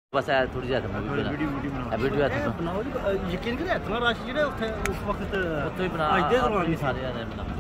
बस आया थोड़ी ज्यादा वीडियो बनाओ यकीन करो इतना रश जेह्ड़ा उत्थे उस वक्त उत्थे बना अज दे दौरान सारे जने बना